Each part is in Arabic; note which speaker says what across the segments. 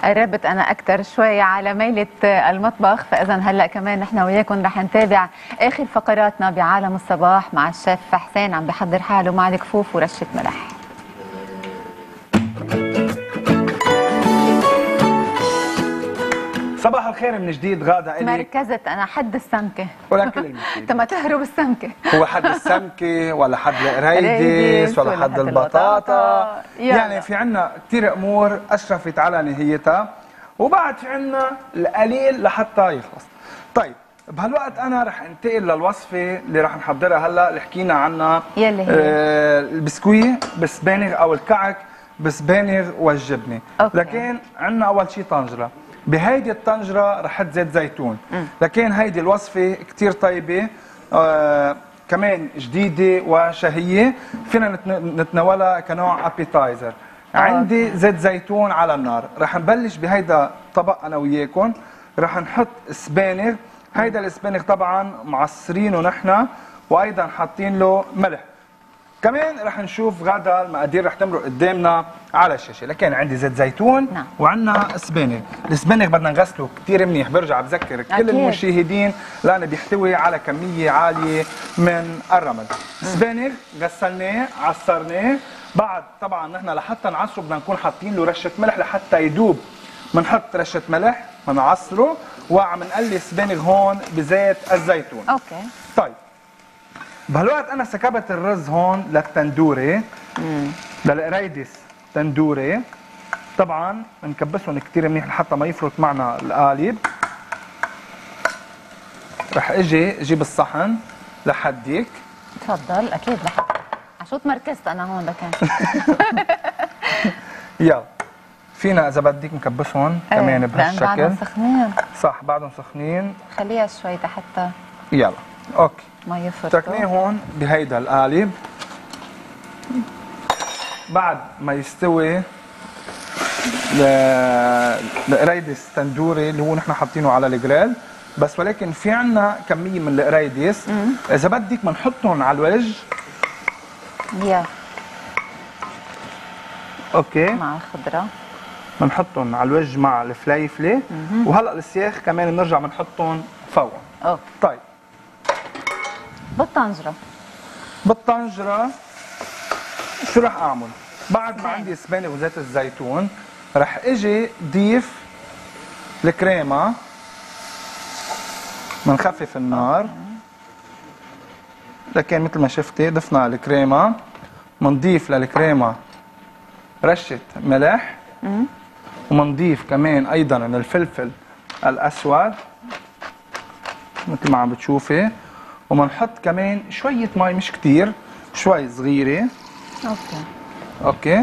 Speaker 1: قربت انا اكثر شوي على ميله المطبخ، فاذا هلا كمان نحن وياكم رح نتابع اخر فقراتنا بعالم الصباح مع الشيف حسين عم بحضر حاله مع الكفوف ورشه ملح.
Speaker 2: صباح الخير من جديد. غادة إلي
Speaker 1: مركزت انا حد السمكه
Speaker 2: ولا كل المفيد.
Speaker 1: انت ما تهرب السمكه.
Speaker 2: هو حد السمكه ولا حد القريدس ولا حد البطاطا. يعني في عنا كثير امور اشرفت على نهايتها، وبعد في عنا القليل لحتى يخلص. طيب بهالوقت انا رح انتقل للوصفه اللي رح نحضرها هلا، اللي حكينا عنها
Speaker 1: يلي هي
Speaker 2: البسكوي بالسبانغ او الكعك بالسبانغ والجبنه. لكن عنا اول شيء طنجره. بهيدي الطنجره رح احط زيت زيتون. لكن هيدي الوصفه كثير طيبه، كمان جديده وشهيه، فينا نتناولها كنوع ابيتايزر. عندي زيت زيتون على النار، رح نبلش بهيدا طبق انا وياكم. رح نحط سبانغ، هيدا السبانغ طبعا معصرينه نحن، وايضا حاطين له ملح. كمان رح نشوف غدا المقادير رح تمرق قدامنا على الشاشه. لكن عندي زيت زيتون وعندنا سبانغ. السبانغ بدنا نغسله كثير منيح، برجع بذكر كل المشاهدين لانه بيحتوي على كميه عاليه من الرمل. السبانغ غسلناه عصرناه، بعد طبعا نحن لحتى نعصره بدنا نكون حاطين له رشه ملح لحتى يدوب. بنحط رشه ملح بنعصره وعم نقلي السبانغ هون بزيت الزيتون.
Speaker 1: اوكي.
Speaker 2: طيب بهالوقت انا سكبت الرز هون للتندوري، للقريدس تندوري. طبعا بنكبسهم كثير منيح لحتى ما يفرط معنا القالب. رح اجيب الصحن لحديك.
Speaker 1: تفضل. اكيد لحد عشو تمركزت انا هون لكن
Speaker 2: يلا فينا اذا بدك نكبسهم كمان بهالشكل.
Speaker 1: بعدهم سخنين.
Speaker 2: صح بعدهم سخنين.
Speaker 1: خليها شوي لحتى
Speaker 2: يلا اوكي
Speaker 1: ما يفرطوا.
Speaker 2: تركناه هون بهيدا القالب. بعد ما يستوي القريدس تندوري اللي هو نحن حاطينه على الجريل بس، ولكن في عنا كميه من القريدس اذا بدك بنحطهم على الوجه.
Speaker 1: يا
Speaker 2: اوكي
Speaker 1: مع الخضره
Speaker 2: بنحطهم على الوجه مع الفليفله، وهلا السياخ كمان بنرجع بنحطهم فوق.
Speaker 1: اوكي.
Speaker 2: طيب بالطنجره شو رح اعمل؟ بعد ما عندي سبانغ وزيت الزيتون رح اجي ضيف الكريمه. بنخفف النار. لكن مثل ما شفتي ضفنا الكريمه، بنضيف للكريمه رشه ملح، وبنضيف كمان ايضا الفلفل الاسود مثل ما عم بتشوفي، وبنحط كمان شويه مي مش كثير، شوي صغيره. اوكي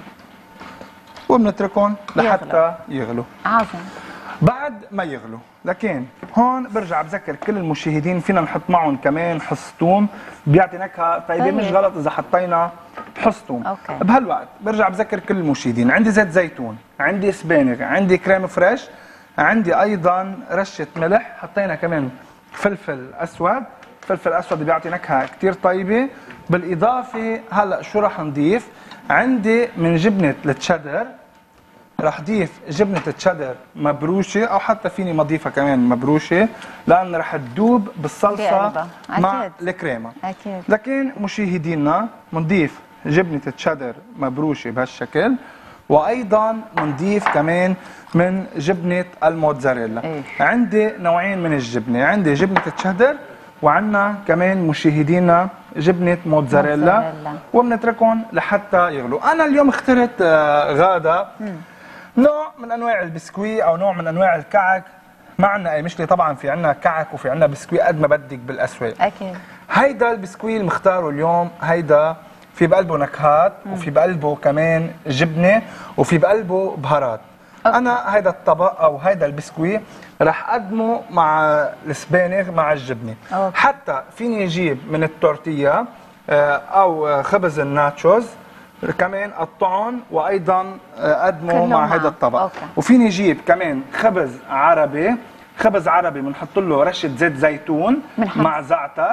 Speaker 2: وبنتركهم لحتى يغلوا.
Speaker 1: عظيم.
Speaker 2: بعد ما يغلوا، لكن هون برجع بذكر كل المشاهدين فينا نحط معهم كمان حص ثوم، بيعطي نكهه طيبه. مش غلط اذا حطينا حص ثوم. بهالوقت برجع بذكر كل المشاهدين عندي زيت زيتون، عندي سبانغ، عندي كريم فريش، عندي ايضا رشه ملح، حطينا كمان فلفل اسود. الفلفل الاسود بيعطي نكهه كثير طيبه. بالاضافه هلا شو رح نضيف؟ عندي من جبنه التشيدر، رح ضيف جبنه التشيدر مبروشه، او حتى فيني ما اضيفها كمان مبروشه لان رح تذوب بالصلصه مع الكريمه.
Speaker 1: اكيد.
Speaker 2: لكن مشاهدينا بنضيف جبنه التشيدر مبروشه بهالشكل، وايضا بنضيف كمان من جبنه الموتزاريلا. عندي نوعين من الجبنه، عندي جبنه التشيدر وعندنا كمان مشاهدينا جبنه موتزاريلا، وبنتركهم لحتى يغلوا. انا اليوم اخترت غاده نوع من انواع البسكوي او نوع من انواع الكعك. ما عندنا اي مشكله طبعا، في عندنا كعك وفي عندنا بسكوي قد ما بدك بالاسواق.
Speaker 1: اكيد.
Speaker 2: هيدا البسكوي المختاره اليوم، هيدا في بقلبه نكهات وفي بقلبه كمان جبنه وفي بقلبه بهارات. انا هيدا الطبق او هيدا البسكوي رح اقدمه مع السبانغ مع الجبنه. حتى فيني اجيب من التورتيه او خبز الناتشوز كمان قطعهم وايضا اقدمه مع هذا الطبق. وفيني اجيب كمان خبز عربي بنحط له رشه زيت زيتون مع زعتر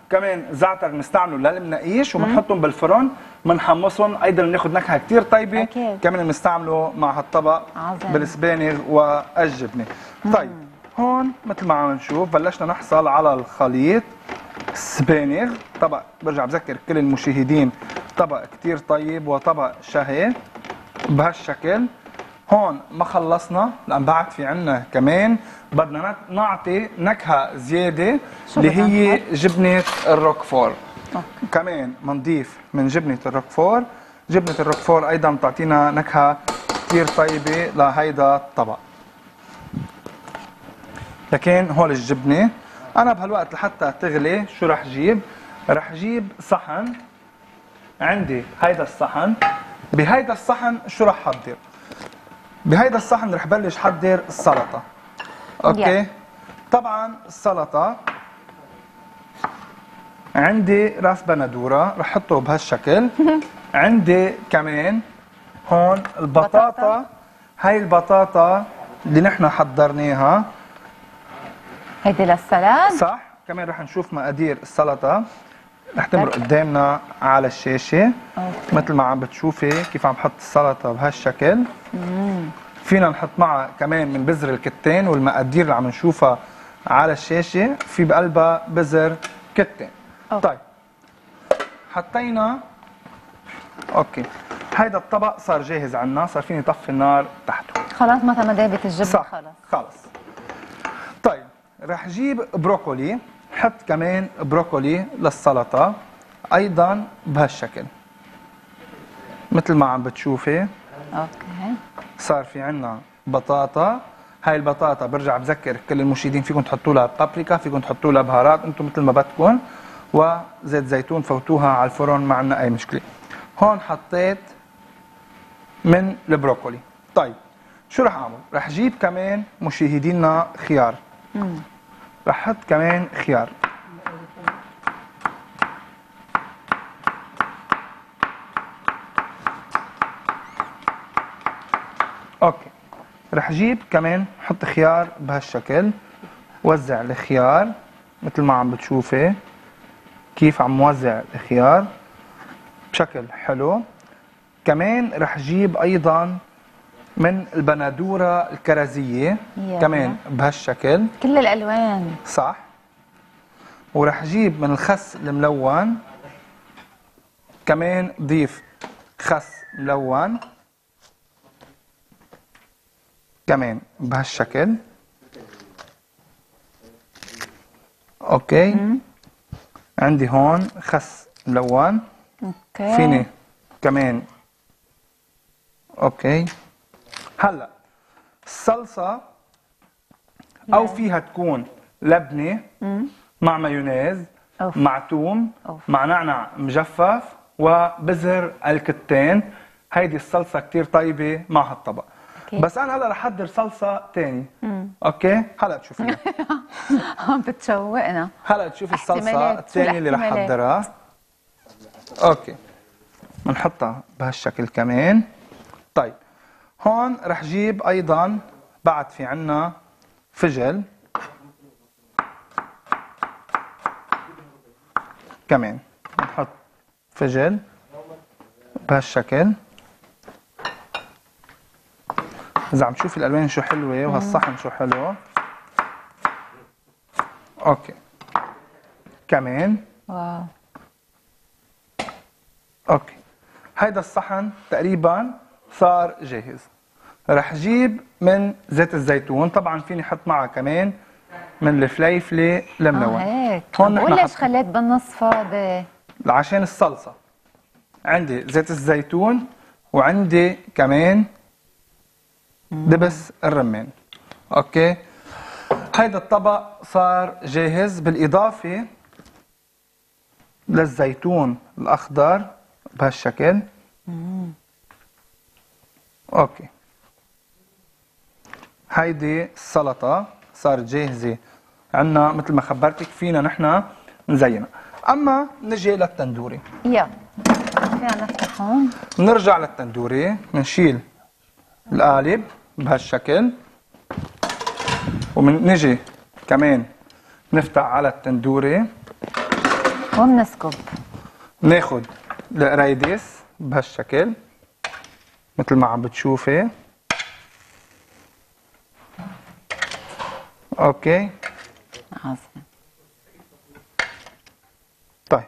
Speaker 2: كمان زعتر بنستعمله للمناقيش وبنحطهم بالفرن بنحمصهم، ايضا بناخذ نكهه كثير طيبه.
Speaker 1: أكيد.
Speaker 2: كمان بنستعمله مع هالطبق
Speaker 1: عظيم.
Speaker 2: بالسبانغ والجبنه. طيب هون مثل ما عم نشوف بلشنا نحصل على الخليط السبانغ. طبق برجع بذكر كل المشاهدين طبق كثير طيب وطبق شهي بهالشكل. هون ما خلصنا لان بعد في عنا كمان بدنا نعطي نكهه زياده اللي هي جبنه الروكفور. كمان بنضيف من جبنه الروكفور. جبنه الروكفور ايضا بتعطينا نكهه كثير طيبه لهيدا الطبق. لكن هول الجبنه انا بهالوقت لحتى تغلي شو رح جيب؟ رح جيب صحن. عندي هيدا الصحن. بهيدا الصحن شو رح حضر؟ بهيدا الصحن رح بلش حضر السلطه. اوكي. طبعا السلطه عندي راس بندوره رح احطه بهالشكل. عندي كمان هون البطاطا. هاي البطاطا اللي نحن حضرناها.
Speaker 1: هيدي للسلام.
Speaker 2: صح. كمان رح نشوف مقادير السلطه رح تمر قدامنا على الشاشه. مثل ما عم بتشوفي كيف عم بحط السلطه بهالشكل. فينا نحط معها كمان من بذر الكتان، والمقادير اللي عم نشوفها على الشاشه في بقلبها بذر كتان. طيب حطينا. اوكي هيدا الطبق صار جاهز عنا، صار فيني طفي النار تحته.
Speaker 1: خلاص متى ما دابت الجبنه
Speaker 2: صح.
Speaker 1: خلص.
Speaker 2: طيب رح جيب بروكولي. حط كمان بروكولي للسلطه ايضا بهالشكل مثل ما عم بتشوفي.
Speaker 1: اوكي.
Speaker 2: صار في عنا بطاطا. هاي البطاطا برجع بذكر كل المشاهدين فيكم تحطوا لها بابريكا، فيكم تحطوا لها بهارات انتم مثل ما بدكم، وزيت زيتون فوتوها على الفرن ما عندنا اي مشكله. هون حطيت من البروكولي. طيب شو رح اعمل؟ رح جيب كمان مشاهدينا خيار. رح احط كمان خيار. اوكي رح جيب كمان حط خيار بهالشكل. وزع الخيار مثل ما عم بتشوفي كيف عم موزع الخيار بشكل حلو. كمان رح جيب ايضا من البندوره الكرزيه كمان بهالشكل.
Speaker 1: كل الالوان.
Speaker 2: صح. ورح جيب من الخس الملون كمان ضيف خس ملون كمان بهالشكل. اوكي. عندي هون خس ملون.
Speaker 1: اوكي.
Speaker 2: فيني كمان. اوكي. هلا الصلصه او فيها تكون لبنه مع مايونيز مع توم مع نعنع مجفف وبذر الكتان. هيدي الصلصه كتير طيبه مع هالطبق. بس انا هلا رح احضر صلصه ثاني. اوكي هلا تشوفيها.
Speaker 1: عم بتشوقنا.
Speaker 2: هلا تشوفي الصلصه الثانيه اللي رح احضرها. اوكي بنحطها بهالشكل كمان. طيب هون رح جيب ايضا بعد في عنا فجل كمان. بنحط فجل بهالشكل. إذا عم تشوفي الألوان شو حلوة وهالصحن شو حلو. أوكي كمان.
Speaker 1: واو.
Speaker 2: أوكي هيدا الصحن تقريبا صار جاهز. رح جيب من زيت الزيتون. طبعا فيني احط معها كمان من الفليفله الملون.
Speaker 1: هيك.
Speaker 2: هون
Speaker 1: بقول ليش خليت بالنص فاضي؟
Speaker 2: عشان الصلصه. عندي زيت الزيتون وعندي كمان دبس الرمان. اوكي هيدا الطبق صار جاهز بالاضافه للزيتون الاخضر بهالشكل. اوكي هيدي السلطه صارت جاهزه عنا مثل ما خبرتك. فينا نحن نزينها. اما نجي للتندوري.
Speaker 1: يلا فينا نفتح هون.
Speaker 2: نرجع للتندوري. بنشيل القالب بهالشكل ومنجي كمان نفتح على التندوري.
Speaker 1: وبنسكب.
Speaker 2: ناخد القريديس بهالشكل مثل ما عم بتشوفي. اوكي.
Speaker 1: عظيم.
Speaker 2: طيب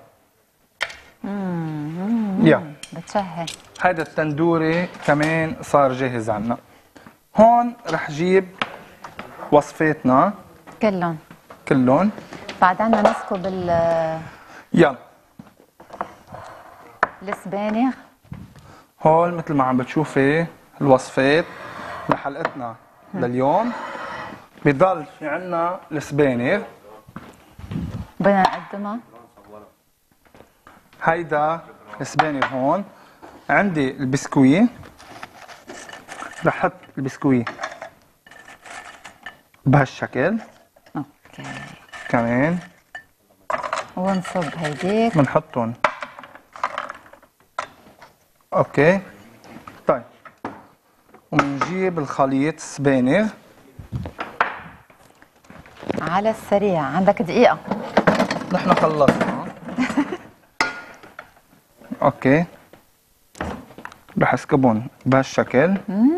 Speaker 2: يلا
Speaker 1: بتشهي.
Speaker 2: هيدا التندوري كمان صار جاهز عنا. هون رح جيب وصفاتنا كلهم.
Speaker 1: بعد عنا نسكب
Speaker 2: يلا
Speaker 1: السبانخ.
Speaker 2: هون مثل ما عم بتشوفي الوصفات لحلقتنا لليوم. بضل في عنا السبانخ
Speaker 1: بدنا نقدمها.
Speaker 2: هيدا السبانخ. هون عندي البسكوي، رح احط البسكوي بهالشكل.
Speaker 1: اوكي.
Speaker 2: كمان
Speaker 1: ونصب هيديك.
Speaker 2: بنحطهم. اوكي. طيب وبنجيب الخليط السبانخ
Speaker 1: على السريع. عندك دقيقة.
Speaker 2: نحن خلصنا. اوكي. رح اسكبهم بهالشكل.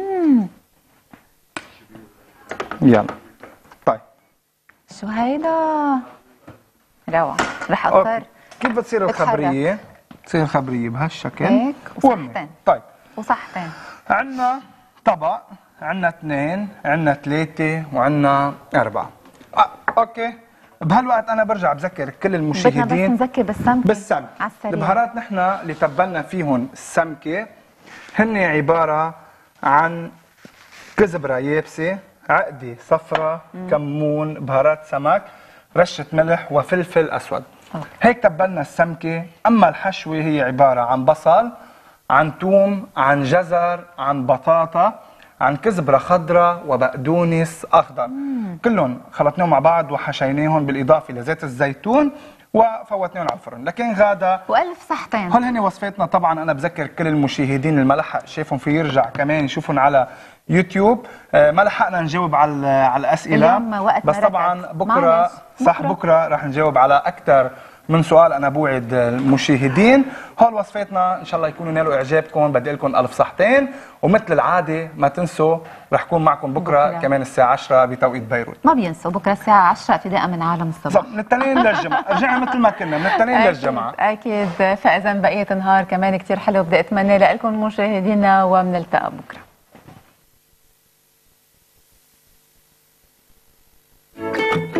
Speaker 2: يلا. طيب
Speaker 1: شو هيدا؟ روعة. رح اضطر.
Speaker 2: كيف بتصير الخبرية؟ بتصير الخبرية بهالشكل
Speaker 1: هيك وصحتين.
Speaker 2: طيب
Speaker 1: وصحتين.
Speaker 2: عندنا طبق، عندنا 2، عندنا 3 وعندنا 4. اوكي. بهالوقت انا برجع بذكر كل المشاهدين
Speaker 1: بدنا بس نذكر بالسمكة. على السريع.
Speaker 2: البهارات نحن اللي تبلنا فيهم السمكة هن عبارة عن كزبرة يابسة، عقدة صفرة، كمون، بهارات سمك، رشة ملح وفلفل أسود. هيك تبلنا السمكة. أما الحشوة هي عبارة عن بصل، عن توم، عن جزر، عن بطاطا، عن كزبرة خضراء وبقدونس أخضر. كلهم خلطناهم مع بعض وحشيناهم بالإضافة لزيت الزيتون وفوتناهم على الفرن. لكن غادا
Speaker 1: وألف صحتين.
Speaker 2: هول هن وصفاتنا. طبعا أنا بذكر كل المشاهدين اللي ما لحق شافهم في يرجع كمان يشوفهم على يوتيوب. ما لحقنا نجاوب على الأسئلة، بس طبعا بكرة بكرة رح نجاوب على أكثر من سؤال. أنا بوعد المشاهدين. هول وصفاتنا إن شاء الله يكونوا نالوا إعجابكم. بدي لكم ألف صحتين. ومثل العادة ما تنسوا رح كون معكم بكرة كمان الساعة 10 بتوقيت بيروت.
Speaker 1: ما بينسوا بكرة الساعة 10 ابتداء من عالم الصباح.
Speaker 2: من التنين للجمعة. رجعنا مثل ما كنا من التنين للجمعة.
Speaker 1: أكيد. فإذا بقية النهار كمان كتير حلو. بدي أتمنى لكم مشاهدينا وبنلتقى بكرة.